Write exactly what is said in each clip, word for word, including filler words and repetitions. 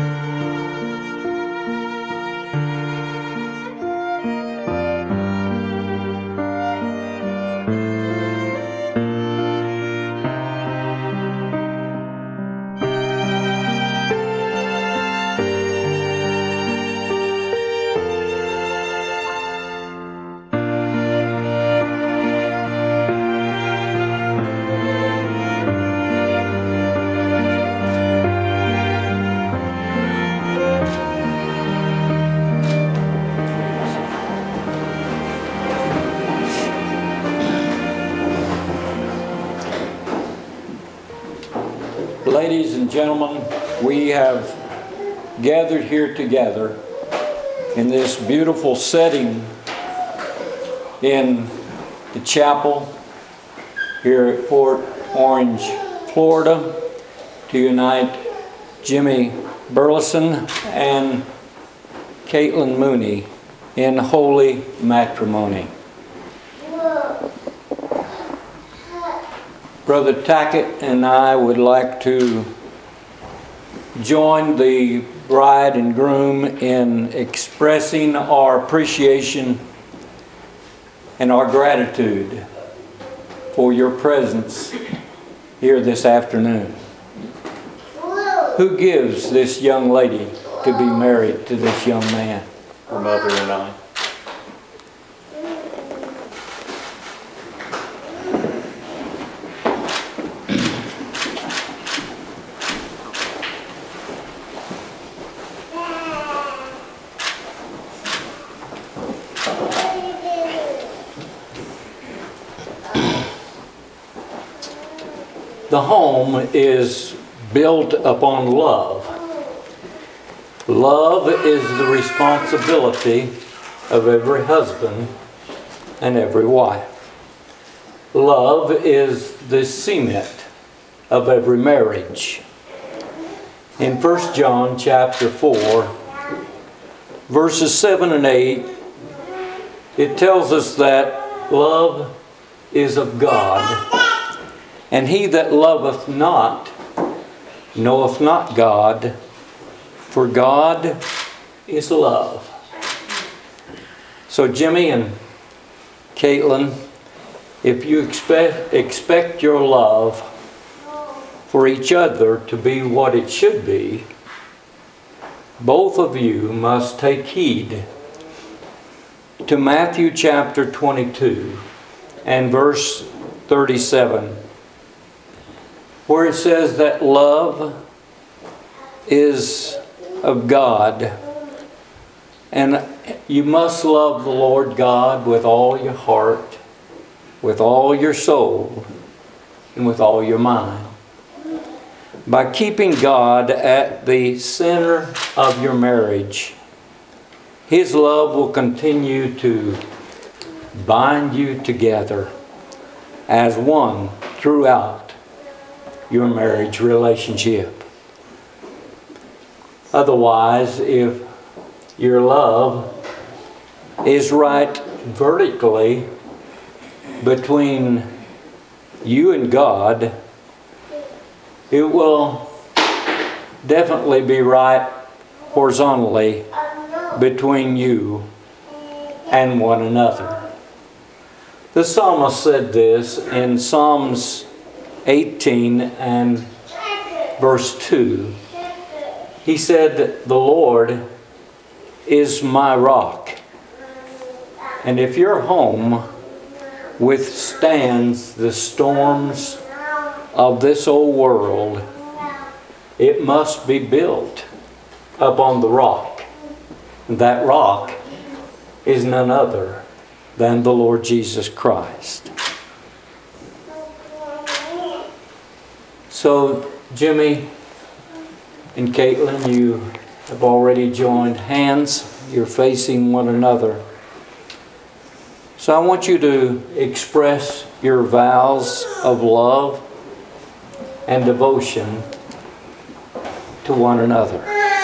Ladies and gentlemen, we have gathered here together in this beautiful setting in the chapel here at Fort Orange, Florida, to unite Jimmy Burleson and Kaitlin Mooney in holy matrimony. Brother Tackett and I would like to join the bride and groom in expressing our appreciation and our gratitude for your presence here this afternoon. Who gives this young lady to be married to this young man? Her mother and I. The home is built upon love. Love is the responsibility of every husband and every wife. Love is the cement of every marriage. In First John chapter four, verses seven and eight, it tells us that love is of God. And he that loveth not knoweth not God, for God is love. So Jimmy and Kaitlin, if you expect, expect your love for each other to be what it should be, both of you must take heed to Matthew chapter twenty-two and verse thirty-seven. Where it says that love is of God, and you must love the Lord God with all your heart, with all your soul, and with all your mind. By keeping God at the center of your marriage, His love will continue to bind you together as one throughout your marriage relationship. Otherwise, if your love is right vertically between you and God, it will definitely be right horizontally between you and one another. The psalmist said this in Psalms eighteen and verse two. He said, "The Lord is my rock." And if your home withstands the storms of this old world, it must be built upon the rock. And that rock is none other than the Lord Jesus Christ. So, Jimmy and Kaitlin, you have already joined hands. You're facing one another. So I want you to express your vows of love and devotion to one another.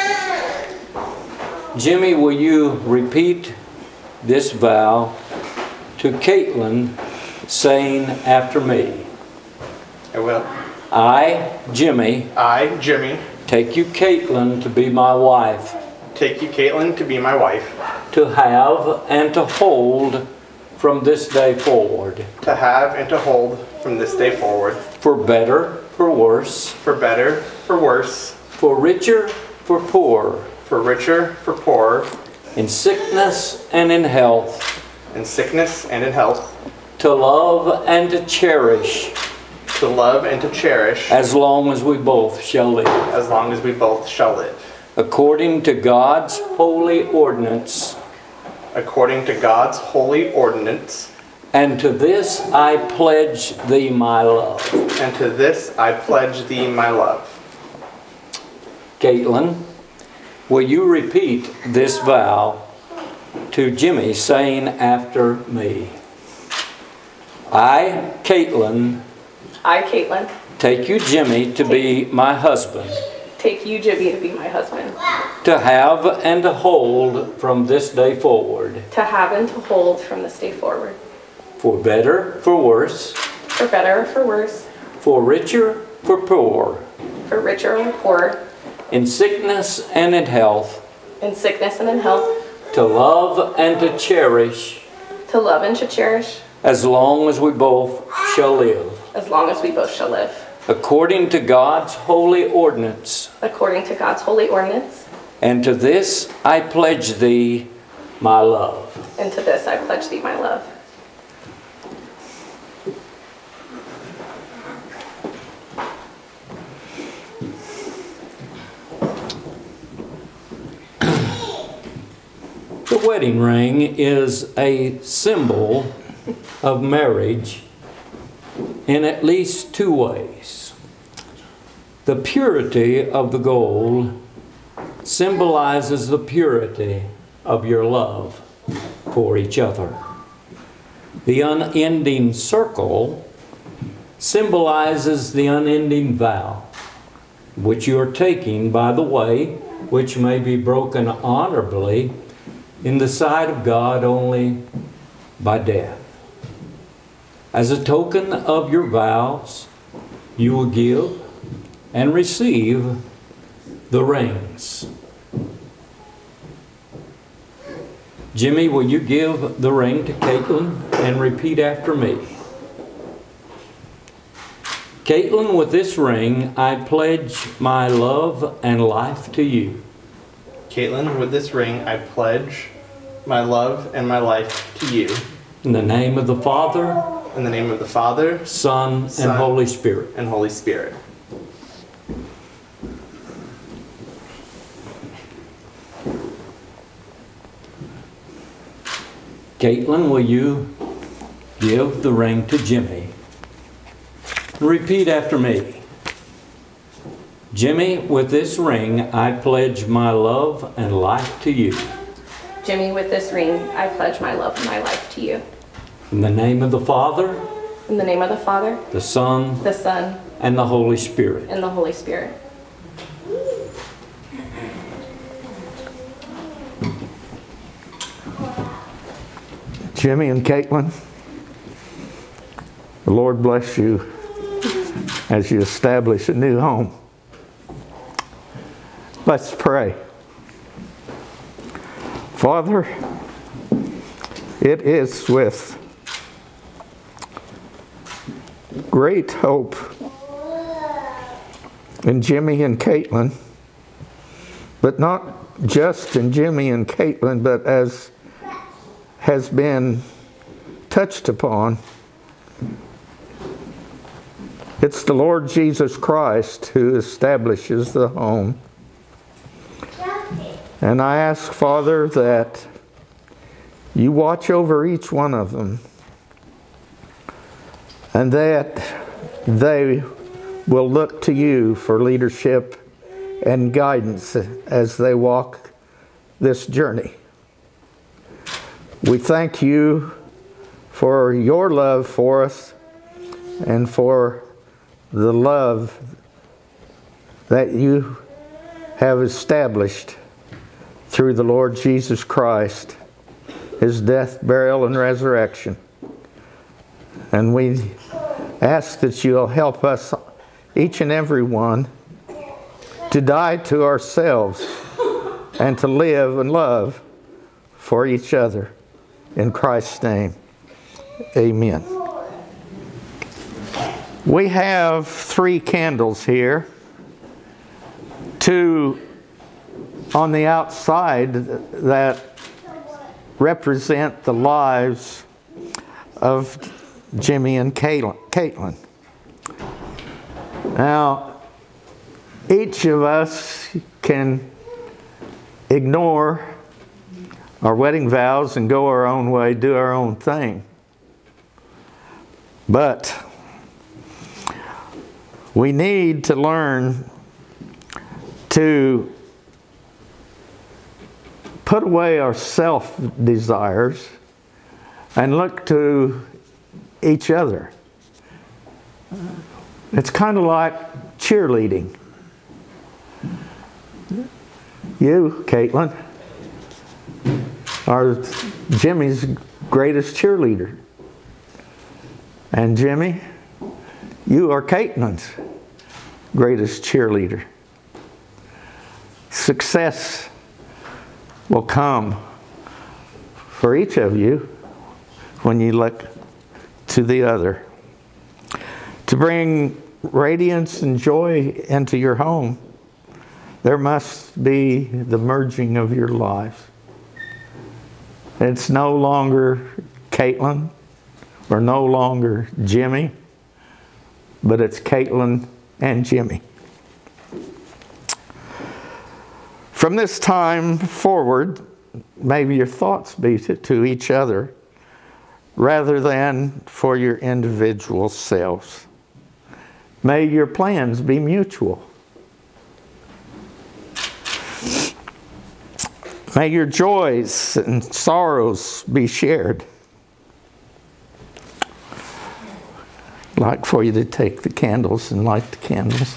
Jimmy, will you repeat this vow to Kaitlin, saying after me? I will. I, Jimmy, I, Jimmy, take you, Kaitlin, to be my wife, take you, Kaitlin, to be my wife, to have and to hold from this day forward, to have and to hold from this day forward, for better, for worse, for better, for worse, for richer, for poorer, for richer, for poorer, in sickness and in health, in sickness and in health, to love and to cherish, to love and to cherish, as long as we both shall live, as long as we both shall live, according to God's holy ordinance. according to God's holy ordinance. And to this I pledge thee my love. And to this I pledge thee my love. Kaitlin, will you repeat this vow to Jimmy, saying after me? I, Kaitlin, I, Kaitlin, take you, Jimmy, to be my husband, take you, Jimmy, to be my husband, to have and to hold from this day forward, to have and to hold from this day forward, for better, for worse, for better or for worse, for richer, for poor, for richer or poorer, in sickness and in health, in sickness and in health, to love and to cherish, to love and to cherish, as long as we both shall live, as long as we both shall live, according to God's holy ordinance. according to God's holy ordinance. And to this I pledge thee my love. And to this I pledge thee my love. The wedding ring is a symbol of marriage in at least two ways. The purity of the gold symbolizes the purity of your love for each other. The unending circle symbolizes the unending vow, which you are taking, by the way, which may be broken honorably in the sight of God only by death. As a token of your vows, you will give and receive the rings. Jimmy, will you give the ring to Kaitlin and repeat after me? Kaitlin, with this ring, I pledge my love and life to you. Kaitlin, with this ring I pledge my love and my life to you. In the name of the Father, in the name of the Father, Son, Son and Holy Spirit. And Holy Spirit. Kaitlin, will you give the ring to Jimmy? Repeat after me. Jimmy, with this ring, I pledge my love and life to you. Jimmy, with this ring, I pledge my love and my life to you. In the name of the Father, in the name of the Father, the Son, the Son, and the Holy Spirit. And the Holy Spirit. Jimmy and Kaitlin, the Lord bless you as you establish a new home. Let's pray. Father, it is with great hope in Jimmy and Kaitlin, but not just in Jimmy and Kaitlin, but as has been touched upon, it's the Lord Jesus Christ who establishes the home. And I ask, Father, that you watch over each one of them, and that they will look to you for leadership and guidance as they walk this journey. We thank you for your love for us and for the love that you have established through the Lord Jesus Christ, his death, burial, and resurrection. And we ask that you'll help us, each and every one, to die to ourselves and to live and love for each other. In Christ's name, amen. We have three candles here. Two on the outside that represent the lives of Jimmy and Kaitlin. Now, each of us can ignore our wedding vows and go our own way, do our own thing. But we need to learn to put away our self-desires and look to each other. It's kind of like cheerleading. You, Kaitlin, are Jimmy's greatest cheerleader. And Jimmy, you are Kaitlin's greatest cheerleader. Success will come for each of you when you look to the other. To bring radiance and joy into your home, there must be the merging of your lives. It's no longer Kaitlin or no longer Jimmy, but it's Kaitlin and Jimmy. From this time forward, maybe your thoughts be to, to each other rather than for your individual selves. May your plans be mutual. May your joys and sorrows be shared. I'd like for you to take the candles and light the candles.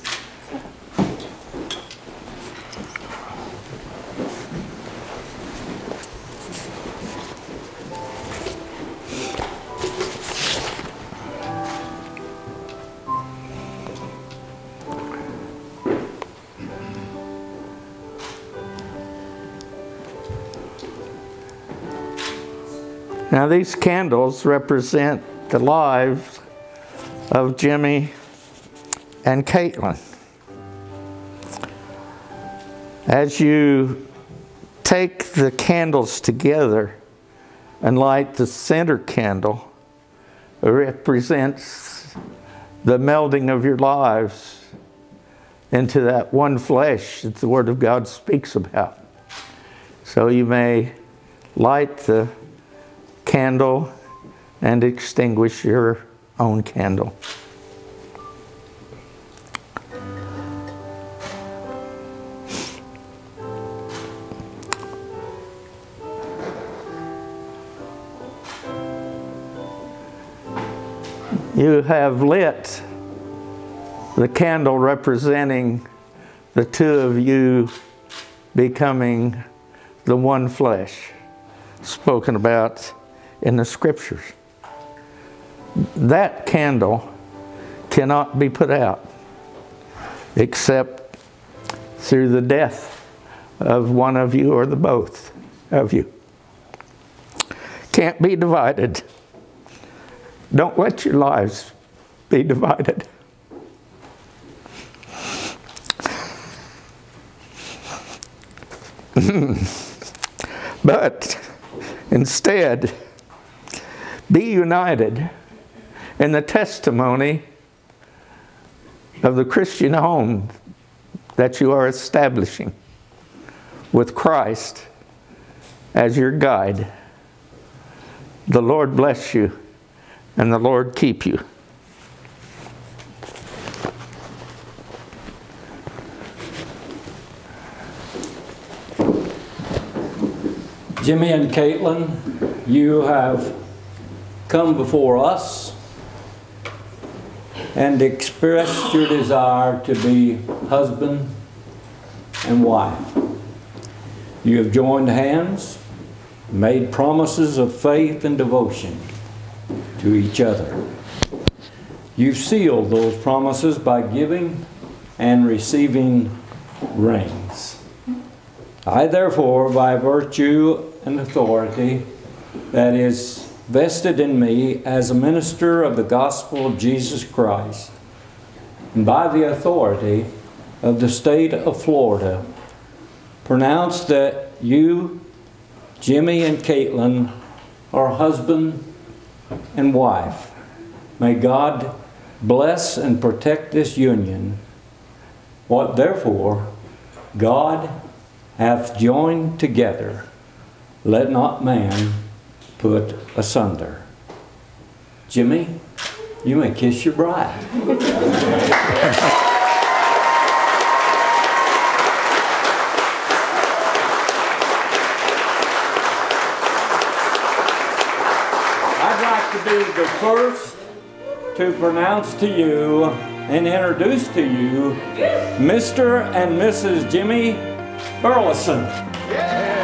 Now these candles represent the lives of Jimmy and Kaitlin. As you take the candles together and light the center candle, it represents the melding of your lives into that one flesh that the Word of God speaks about. So you may light the candle and extinguish your own candle. You have lit the candle representing the two of you becoming the one flesh spoken about in the scriptures. That candle cannot be put out except through the death of one of you or the both of you. Can't be divided. Don't let your lives be divided. But instead, be united in the testimony of the Christian home that you are establishing with Christ as your guide. The Lord bless you and the Lord keep you. Jimmy and Kaitlin, you have come before us and expressed your desire to be husband and wife. You have joined hands, made promises of faith and devotion to each other. You've sealed those promises by giving and receiving rings. I therefore, by virtue and authority that is vested in me as a minister of the gospel of Jesus Christ, and by the authority of the state of Florida, pronounce that you, Jimmy and Kaitlin, are husband and wife. May God bless and protect this union. What therefore God hath joined together, let not man put asunder. Jimmy, you may kiss your bride. I'd like to be the first to pronounce to you and introduce to you Mister and Missus Jimmy Burleson. Yeah.